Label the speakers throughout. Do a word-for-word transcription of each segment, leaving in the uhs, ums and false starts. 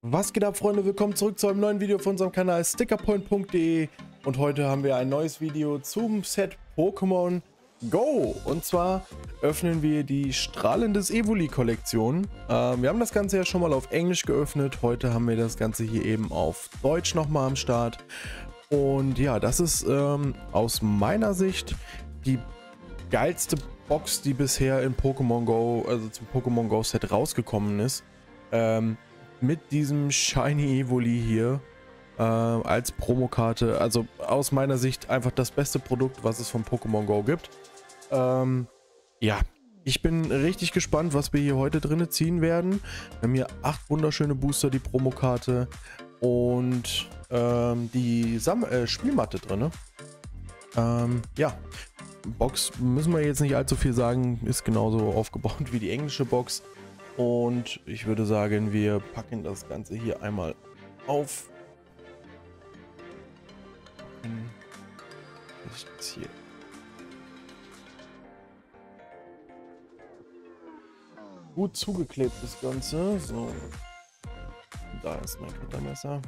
Speaker 1: Was geht ab, Freunde? Willkommen zurück zu einem neuen Video von unserem Kanal stickerpoint punkt de und heute haben wir ein neues Video zum Set Pokémon Go. Und zwar öffnen wir die Strahlendes Evoli Kollektion. Ähm, wir haben das Ganze ja schon mal auf Englisch geöffnet. Heute haben wir das Ganze hier eben auf Deutsch nochmal am Start. Und ja, das ist ähm, aus meiner Sicht die geilste Box, die bisher in Pokémon Go, also zum Pokémon Go Set rausgekommen ist. Ähm, mit diesem Shiny Evoli hier äh, als Promokarte. Also aus meiner Sicht einfach das beste Produkt, was es von Pokémon Go gibt. Ähm, ja, ich bin richtig gespannt, was wir hier heute drin ziehen werden. Wir haben hier acht wunderschöne Booster, die Promokarte und ähm, die Sam äh, Spielmatte drin. Ähm, ja, Box müssen wir jetzt nicht allzu viel sagen, ist genauso aufgebaut wie die englische Box. Und ich würde sagen, wir packen das Ganze hier einmal auf. Was ist das hier? Gut zugeklebt das Ganze. So. Da ist mein Cuttermesser.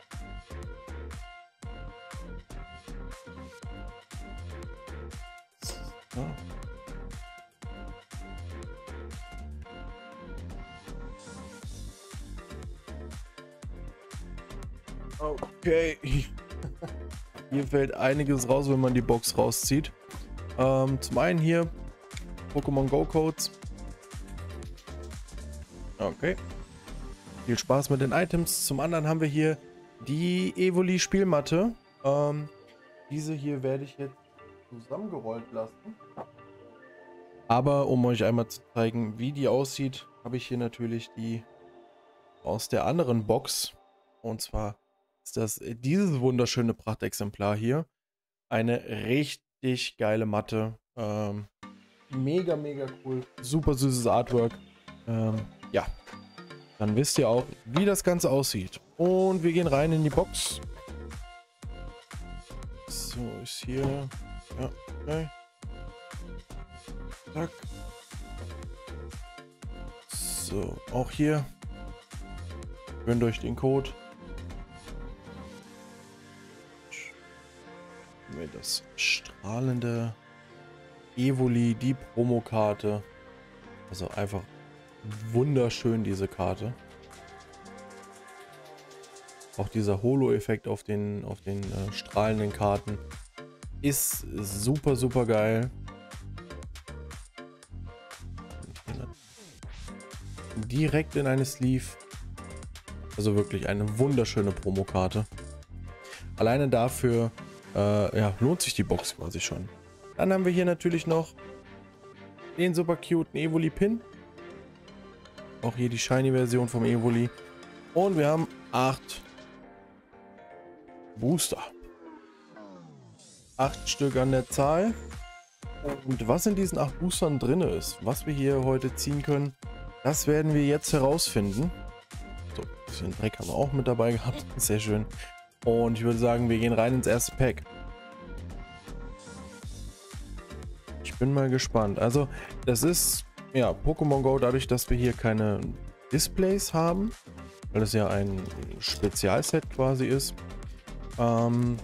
Speaker 1: So. Okay, hier fällt einiges raus, wenn man die Box rauszieht. Ähm, zum einen hier Pokémon Go Codes. Okay, viel Spaß mit den Items. Zum anderen haben wir hier die Evoli Spielmatte. Ähm, diese hier werde ich jetzt zusammengerollt lassen. Aber um euch einmal zu zeigen, wie die aussieht, habe ich hier natürlich die aus der anderen Box. Und zwar ist das dieses wunderschöne Prachtexemplar hier. Eine richtig geile Matte. Ähm, mega, mega cool. Super süßes Artwork. Ähm, ja, dann wisst ihr auch, wie das Ganze aussieht. Und wir gehen rein in die Box. So, ist hier. Ja, okay. Zack. So, auch hier. Gönnt euch den Code. Das strahlende Evoli, die Promokarte. Also einfach wunderschön, diese Karte. Auch dieser Holo-Effekt auf den, auf den äh, strahlenden Karten ist super, super geil. Direkt in eine Sleeve. Also wirklich eine wunderschöne Promokarte. Alleine dafür Äh, ja, lohnt sich die Box quasi schon. Dann haben wir hier natürlich noch den super cuten Evoli Pin. Auch hier die Shiny Version vom Evoli. Und wir haben acht Booster. Acht Stück an der Zahl. Und was in diesen acht Boostern drin ist, was wir hier heute ziehen können, das werden wir jetzt herausfinden. So, ein bisschen Dreck haben wir auch mit dabei gehabt. Sehr schön. Und ich würde sagen, wir gehen rein ins erste Pack. Ich bin mal gespannt. Also, das ist ja Pokémon Go, dadurch, dass wir hier keine Displays haben, weil es ja ein Spezialset quasi ist, ähm,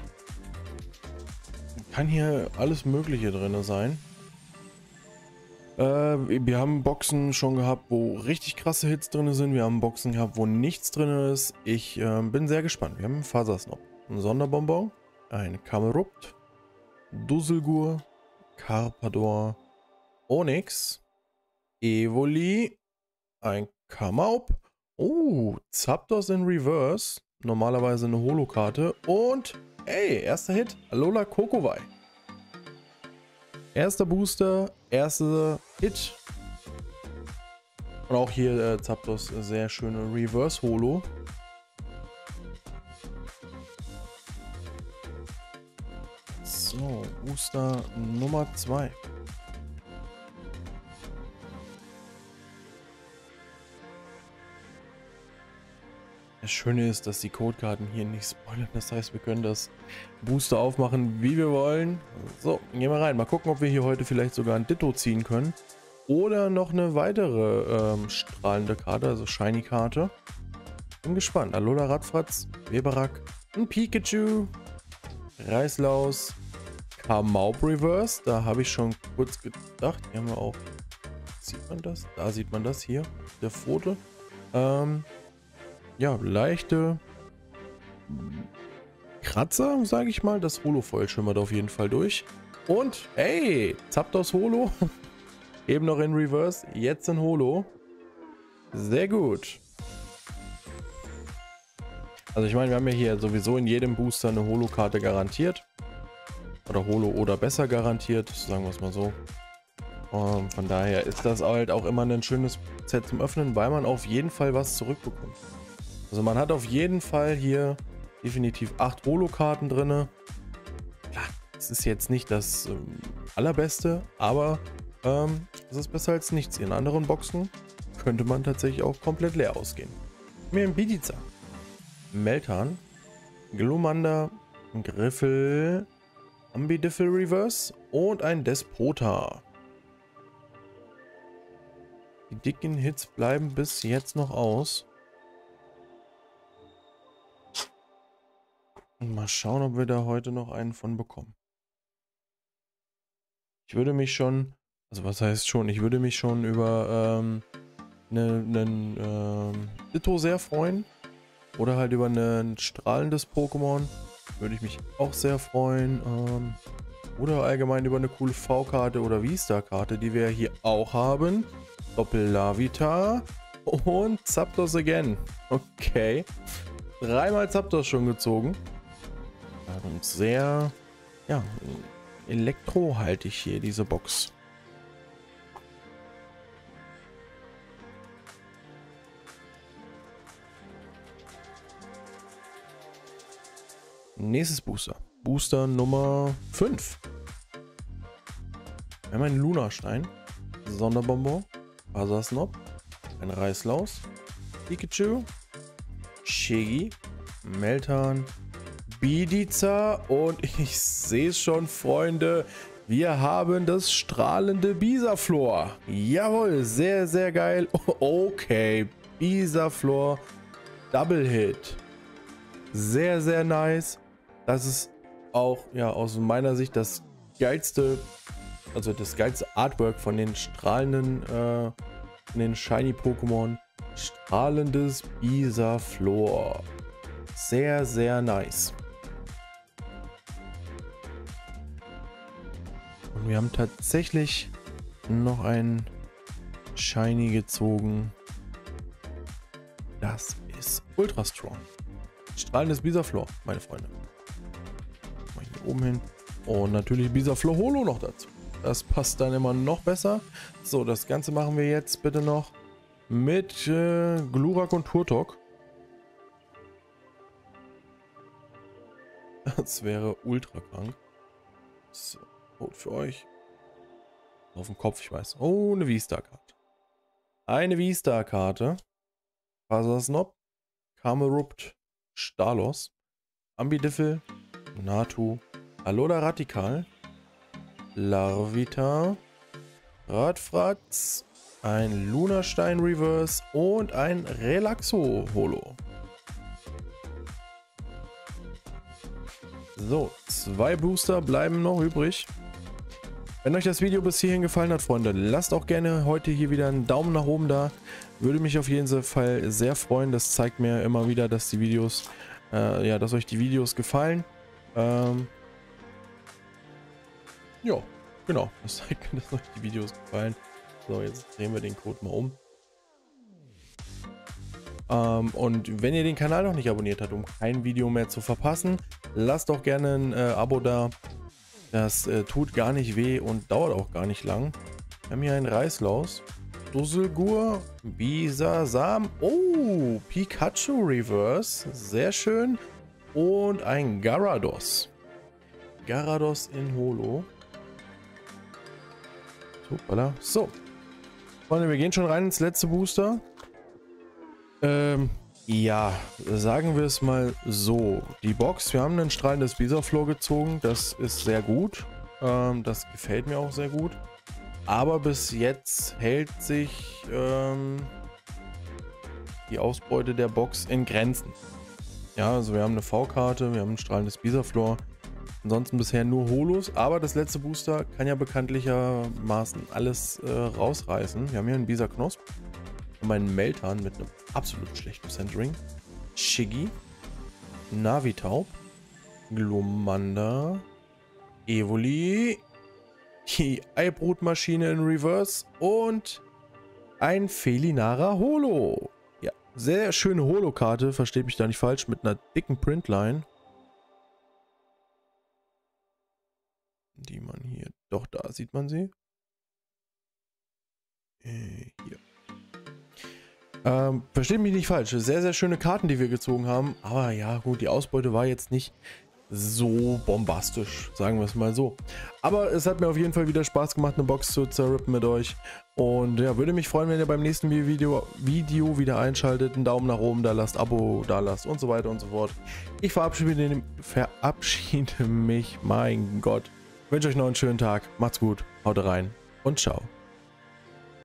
Speaker 1: kann hier alles Mögliche drin sein. Äh, wir haben Boxen schon gehabt, wo richtig krasse Hits drin sind. Wir haben Boxen gehabt, wo nichts drin ist. Ich äh, bin sehr gespannt. Wir haben einen Fasersnob, einen Sonderbonbon, ein Camerupt, Dusselgur, Carpador, Onyx, Evoli, ein Kamaup, oh, Zapdos in Reverse, normalerweise eine Holokarte und, ey, erster Hit, Alola Kokowai. Erster Booster, erster Hit. Und auch hier äh, Zapdos, sehr schöne Reverse Holo. So, Booster Nummer zwei. Das Schöne ist, dass die Codekarten hier nicht spoilern. Das heißt, wir können das Booster aufmachen, wie wir wollen. So, gehen wir rein. Mal gucken, ob wir hier heute vielleicht sogar ein Ditto ziehen können. Oder noch eine weitere ähm, strahlende Karte, also Shiny Karte. Bin gespannt. Alola Radfratz, Weberak, ein Pikachu, Reislaus, Kamaup Reverse. Da habe ich schon kurz gedacht. Hier haben wir auch. Sieht man das? Da sieht man das hier. Der Foto. Ähm, ja, leichte Kratzer, sage ich mal. Das Holo-Foil schimmert auf jeden Fall durch. Und, hey, Zapdos Holo. Eben noch in Reverse, jetzt in Holo. Sehr gut. Also ich meine, wir haben ja hier sowieso in jedem Booster eine Holo-Karte garantiert. Oder Holo oder besser garantiert, sagen wir es mal so. Um, von daher ist das halt auch immer ein schönes Set zum Öffnen, weil man auf jeden Fall was zurückbekommt. Also man hat auf jeden Fall hier definitiv acht Holo-Karten drin. Klar, es ist jetzt nicht das ähm, allerbeste, aber ähm, es ist besser als nichts. In anderen Boxen könnte man tatsächlich auch komplett leer ausgehen. Mir ein Bidiza, Meltan, Glumanda, Griffel, Ambidiffel Reverse und ein Despota. Die dicken Hits bleiben bis jetzt noch aus. Und mal schauen, ob wir da heute noch einen von bekommen. Ich würde mich schon, also was heißt schon, ich würde mich schon über ähm, einen ähm, Ditto sehr freuen. Oder halt über ein strahlendes Pokémon. Würde ich mich auch sehr freuen. Ähm, oder allgemein über eine coole V-Karte oder V-Star-Karte, die wir hier auch haben. Doppel-Lavita und Zapdos again. Okay. Dreimal Zapdos schon gezogen. Und sehr, ja, elektrohaltig hier, diese Box. Nächstes Booster. Booster Nummer fünf. Wir haben einen Lunastein, Sonderbonbon, Basasnop, ein Reislaus, Pikachu, Shiggy, Meltan, Bidiza und ich sehe es schon, Freunde, wir haben das strahlende Bisaflor. Jawohl, sehr, sehr geil. Okay, Bisaflor, Double Hit. Sehr, sehr nice. Das ist auch, ja, aus meiner Sicht das geilste, also das geilste Artwork von den strahlenden, äh, von den Shiny Pokémon. Strahlendes Bisaflor. Sehr, sehr nice. Und wir haben tatsächlich noch einen Shiny gezogen. Das ist Ultra Strong. Strahlendes Bisaflor, meine Freunde. Mal hier oben hin. Und natürlich Bisaflor Holo noch dazu. Das passt dann immer noch besser. So, das Ganze machen wir jetzt bitte noch mit äh, Glurak und Turtok. Das wäre ultra krank. So, Code für euch. Auf dem Kopf, ich weiß. Oh, eine V-Star-Karte. Eine V-Star-Karte. Basasnop, Camerupt, Stalos, Ambidiffel, Natu, Alola Radikal, Larvita, Radfratz, ein Lunastein Reverse und ein Relaxo Holo. So, zwei Booster bleiben noch übrig. Wenn euch das Video bis hierhin gefallen hat, Freunde, lasst auch gerne heute hier wieder einen Daumen nach oben da. Würde mich auf jeden Fall sehr freuen. Das zeigt mir immer wieder, dass die Videos, äh, ja, dass euch die Videos gefallen. Ähm, ja, genau. Das zeigt mir, dass euch die Videos gefallen. So, jetzt drehen wir den Code mal um. Ähm, und wenn ihr den Kanal noch nicht abonniert habt, um kein Video mehr zu verpassen, lasst doch gerne ein äh, Abo da. Das äh, tut gar nicht weh und dauert auch gar nicht lang. Wir haben hier einen Reislaus, Dusselgur, Bisasam, oh, Pikachu Reverse, sehr schön. Und ein Gyarados. Gyarados in Holo. Super, so. Freunde, wir gehen schon rein ins letzte Booster. Ähm, ja, sagen wir es mal so. Die Box, wir haben ein strahlendes Bisaflor gezogen. Das ist sehr gut. Ähm, das gefällt mir auch sehr gut. Aber bis jetzt hält sich ähm, die Ausbeute der Box in Grenzen. Ja, also wir haben eine V-Karte, wir haben ein strahlendes Bisaflor. Ansonsten bisher nur Holos, aber das letzte Booster kann ja bekanntlichermaßen alles äh, rausreißen. Wir haben hier einen Bisa Knosp, einen Meltan mit einem absolut schlechten Centering, Shiggy, Navitaub, Glomanda, Evoli, die Eibrutmaschine in Reverse und ein Felinara Holo. Ja, sehr schöne Holo-Karte, versteht mich da nicht falsch, mit einer dicken Printline. Die man hier, doch da sieht man sie. Äh, hier. Ähm, versteht mich nicht falsch, sehr, sehr schöne Karten, die wir gezogen haben. Aber ja, gut, die Ausbeute war jetzt nicht so bombastisch, sagen wir es mal so. Aber es hat mir auf jeden Fall wieder Spaß gemacht, eine Box zu zerrippen mit euch. Und ja, würde mich freuen, wenn ihr beim nächsten Video, Video wieder einschaltet, einen Daumen nach oben da lasst, Abo da lasst und so weiter und so fort. Ich verabschiede, verabschiede mich, mein Gott. Ich wünsche euch noch einen schönen Tag, macht's gut, haut rein und ciao.